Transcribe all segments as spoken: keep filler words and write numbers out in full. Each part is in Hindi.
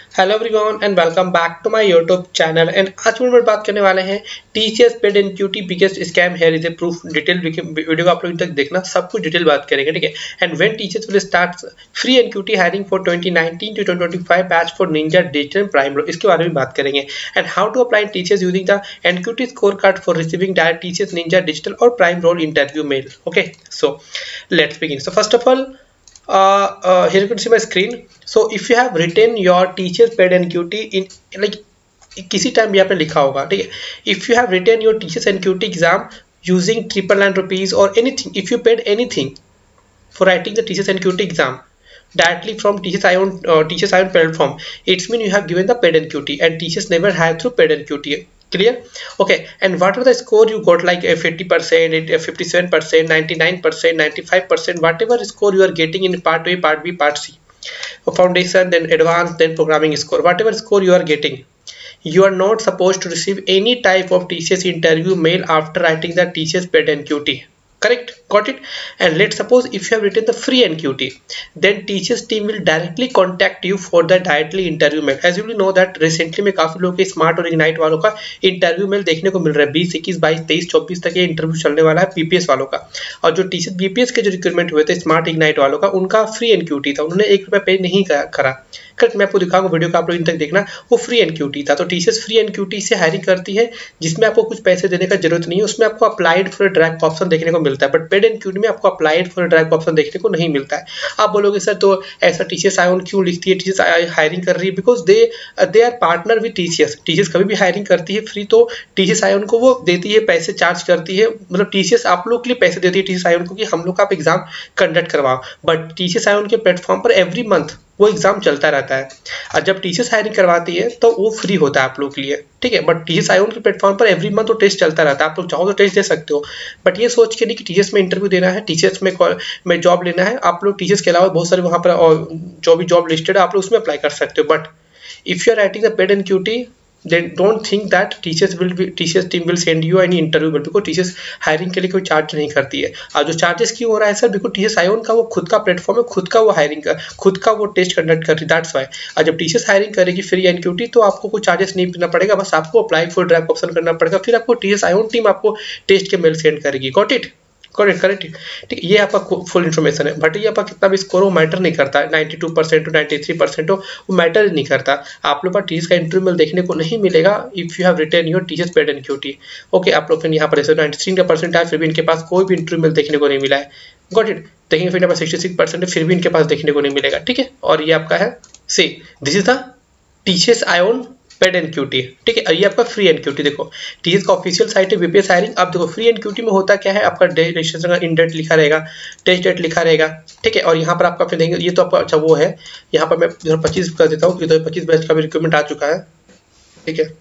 Hello everyone and welcome back to my YouTube channel. And आज हम लोग बात करने वाले हैं TCS paid NQT biggest scam here is a proof. Detail video को आप लोग तक देखना, सब कुछ डिटेल बात करेंगे, ठीक है। And when teachers will start free NQT hiring for twenty nineteen to twenty twenty five batch for ninja digital prime लो, इसके बारे में बात करेंगे। And how to apply teachers using the NQT score card for receiving direct teachers ninja digital और prime role interview mail. Okay, so let's begin. So first of all, Uh, uh, here you can see my screen. So if you have written your teachers paid N Q T in like किसी टाइम यहाँ पे लिखा होगा, ठीक है। If you have written your teachers N Q T exam using triple nine rupees or anything, if you paid anything for writing the teachers N Q T exam directly from Teachers Ion uh, Teachers Ion platform, it's mean you have given the paid N Q T and teachers never had through paid N Q T. Clear? Okay. And what are the score you got, like a fifty percent, a fifty-seven percent, ninety-nine percent, ninety-five percent, whatever score you are getting in part A, part B, part C, foundation, then advanced, then programming score, whatever score you are getting, you are not supposed to receive any type of T C S interview mail after writing the teachers paid N Q T. Correct? Got it? And let's suppose if you have written the free N Q T, then teachers team will directly contact you for the directly interview mail. As you will know that recently में काफी लोगों के स्मार्ट और इग्नाइट वालों का इंटरव्यू मेल देखने को मिल रहा है। बीस, इक्कीस, बाईस, तेईस, चौबीस तक ये इंटरव्यू चलने वाला है बीपीएस वालों का। और जो टीचर बीपीएस के जो रिक्रूटमेंट हुए थे स्मार्ट इग्नाइट वालों का, उनका फ्री एन क्यू टी था, उन्होंने एक रुपया पे नहीं करा। करेक्ट? मैं आपको दिखाऊंगा वीडियो का, आप लोग इन तक देखना। वो फ्री एन क्यू टी था। तो teachers free N Q T से हायरिंग करती है जिसमें आपको कुछ पैसे देने का जरूरत नहीं है, उसमें आपको अप्लाइड फॉर ड्रैग ऑप्शन देखने को मिलता है। But paid N Q T में आपको अप्लाइड फॉर ड्रैग ऑप्शन देखने को नहीं मिलता है। आप बोलोगे सर तो ऐसा टीचर्स आयोन क्यों लिखती है, टीचर्स हायरिंग कर रही है? Because they they are partner with TCS. Teachers कभी भी हायरिंग करती है फ्री तो टीचर्स आयोन को वो देती है, पैसे चार्ज करती है, मतलब टीसीएस आप लोग के लिए पैसे देती है टीचर्स आयोन को कि हम लोग का आप एग्जाम कंडक्ट करवाओ। बट टीचर्स आयोन के प्लेटफॉर्म पर एवरी मंथ वो एग्जाम चलता रहता है और जब टीचर्स हायरिंग करवाती है तो वो फ्री होता है आप लोग के लिए, ठीक है। बट टीचर्स आयोन के प्लेटफॉर्म पर एवरी मंथ तो टेस्ट चलता रहता है, आप लोग चाहो तो टेस्ट दे सकते हो। बट ये सोच के नहीं कि टीचर्स में इंटरव्यू देना है, टीचर्स में में जॉब लेना है, आप लोग टीचर्स के अलावा बहुत सारे वहाँ पर और जो भी जॉब लिस्टेड है आप लोग उसमें अप्लाई कर सकते हो। But if you are writing the paid N Q T, then don't think that teachers will be teachers team will send you any interview, but because teachers hiring के लिए कोई चार्ज नहीं करती है। और जो चार्जेस क्यों हो रहा है सर? बिकॉज टीचर्स आयोन का वो खुद का प्लेटफॉर्म है, खुद का वो हायरिंग का खुद का वो टेस्ट कंडक्ट कर रही है, दैट्स वाई। और जब टीचर्स हायरिंग करेगी फ्री एनक्यूटी तो आपको कोई चार्जेस नहीं देना पड़ेगा, बस आपको अप्लाई फॉर ड्रैग ऑप्शन करना पड़ेगा, फिर आपको टीचर्स आयोन टीम आपको टेस्ट के मेल सेंड करेगी। Got it? करेक्ट करेक्ट ठीक है। ये आपका फुल इन्फॉर्मेशन है। बट ये आपका कितना भी स्कोर हो मैटर नहीं करता, नाइन्टी टू परसेंट हो नाइन्टी थ्री परसेंट हो वो मैटर नहीं करता। आप लोग पर टीचर्स का इंटरव्यू मेल देखने को नहीं मिलेगा if you have written your teachers paid N Q T. Okay, आप लोग फिर यहाँ पर नाइन्टी थ्री का परसेंट है, फिर भी इनके पास कोई भी इंटरव्यू मेल देखने को नहीं मिला है। Got it? देखेंगे फिर यहाँ पर सिक्सटी सिक्स परसेंट है, फिर भी इनके पास देखने को नहीं मिलेगा, ठीक है। और ये आपका है see this is the teachers iON paid NQT, ठीक है। ये आपका फ्री एनक्यूटी। देखो टीचर्स का ऑफिशियल साइट है बीपीएस हायरिंग। अब देखो फ्री एनक्यूटी में होता क्या है, आपका रजिस्ट्रेशन का इन डेट लिखा रहेगा, टेस्ट डेट लिखा रहेगा, ठीक है। और यहाँ पर आपका फिर देंगे, ये तो आपका अच्छा वो है। यहाँ पर मैं दो हज़ार पच्चीस कर देता हूँ, दो हज़ार पच्चीस बैच का भी रिक्रूटमेंट आ चुका है, ठीक है।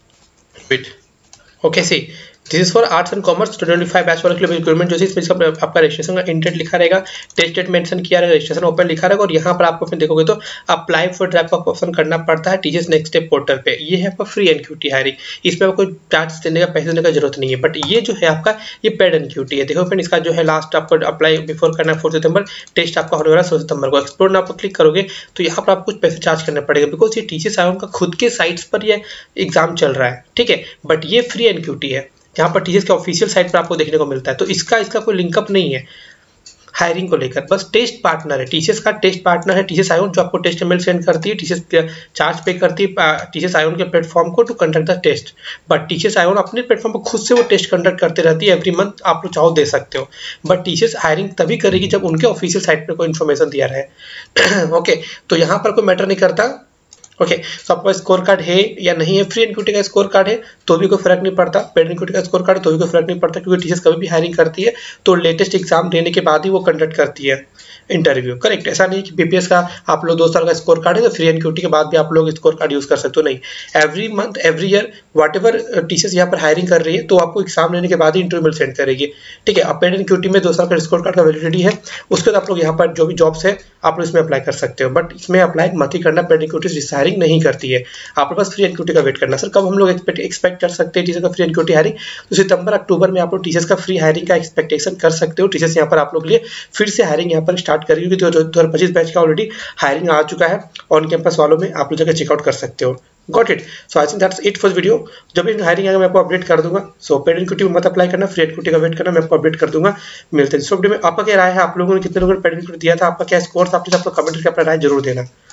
Wait, okay see this is for arts and commerce twenty five batch वाले के लिए रिक्रूटमेंट जो है इसमें आपका रजिस्ट्रेशन का इंटेंट लिखा रहेगा, टेस्ट डेट मेंशन किया रहेगा, रजिस्ट्रेशन ओपन लिखा रहेगा। और यहाँ पर आपको फिर देखोगे तो अप्लाई फॉर ड्रैग ऑप्शन करना पड़ता है टीचर्स नेक्स्ट स्टेप पोर्टल पे। ये है आपका फ्री एनक्यूटी हायरिंग, इसमें आपको चार्ज देने का पैसे देने का जरूरत नहीं है। बट ये जो है आपका ये पेड एनक्यूटी है। देखो फ्रेंड, इसका जो है लास्ट आपको अप्लाई बिफोर करना है फोर सितंबर, टेस्ट आपका होने वाला सोलह सितंबर को। एक्सप्लोर आप क्लिक करोगे तो यहाँ पर आपको कुछ पैसे चार्ज करना पड़ेगा बिकॉज ये टीचर्स आयोन का खुद के साइट्स पर ये एग्जाम चल रहा है, ठीक है। बट ये फ्री एनक्यूटी है जहाँ पर टीचर्स के ऑफिशियल साइट पर आपको देखने को मिलता है। तो इसका इसका कोई लिंकअप नहीं है हायरिंग को लेकर, बस टेस्ट पार्टनर है, टीचर्स का टेस्ट पार्टनर है टीचर्स आयोन, जो आपको टेस्ट मेल सेंड करती है, टीचर्स चार्ज पे करती है टीचर्स आयोन के प्लेटफॉर्म को to conduct the test. But teachers iON अपने प्लेटफॉर्म पर खुद से वो टेस्ट कंडक्ट करते रहती है एवरी मंथ, आप लोग चाहो दे सकते हो। बट टीचर्स हायरिंग तभी करेगी जब उनके ऑफिशियल साइट पर कोई इन्फॉर्मेशन दिया रहे। ओके, तो यहाँ पर कोई मैटर नहीं करता। ओके, तो आपका स्कोर कार्ड है या नहीं है, फ्री एनक्यूटी का स्कोर कार्ड है तो भी कोई फर्क नहीं पड़ता, पेड एनक्यूटी का स्कोर कार्ड है तो भी कोई फर्क नहीं पड़ता, क्योंकि टीचर्स कभी भी हायरिंग करती है तो लेटेस्ट एग्जाम देने के बाद ही वो कंडक्ट करती है इंटरव्यू। करेक्ट? ऐसा नहीं कि बीपीएस का आप लोग दो साल का स्कोर कार्ड है तो फ्री एनक्यूटी के बाद भी आप लोग स्कोर कार्ड यूज कर सकते हो, नहीं। Every month every year whatever teachers यहाँ पर हायरिंग कर रही है तो आपको एग्जाम लेने के बाद ही इंटरव्यू सेंड करेगी, ठीक है। पेड एनक्यूटी में दो साल का स्कोर कार्ड का वैलिडिटी है, उसके बाद आप लोग यहाँ पर जो भी जॉब्स है आप लोग इसमें अप्लाई कर सकते हो। बट इसमें अप्लाई मत ही करना, पेड एनक्यूटी जिससे हायरिंग नहीं करती है। आपके पास फ्री एनक्यूटी का वेट करना। सर कब हम लोग एक्सपेक्ट एक्सपेक्ट कर सकते हैं टीचर का फ्री एनक्यूटी हायरिंग? तो सितंबर अक्टूबर में आप लोग टीचर्स का फ्री हायरिंग का एक्सपेक्टेशन कर सकते हो। टीचर्स यहाँ पर आप लोग के लिए फिर से हायरिंग यहाँ पर स्टार्ट स्टार्ट करेंगे क्योंकि दो हज़ार पच्चीस बैच का ऑलरेडी हायरिंग आ चुका है ऑन कैंपस वालों में, आप लोग जाकर चेकआउट कर सकते हो। Got it. So I think that's it for video. जब भी हायरिंग आएगा मैं आपको अपडेट कर दूंगा। सो पेड एनक्यूटी में मत अप्लाई करना, फ्री एनक्यूटी का वेट करना, मैं आपको अपडेट कर दूंगा। मिलते हैं इस वीडियो में। आपका क्या राय है, आप लोगों ने कितने लोगों ने पेड एनक्यूटी दिया था, आपका क्या स्कोर था, आप लोग कमेंट करके अपना राय जरूर देना।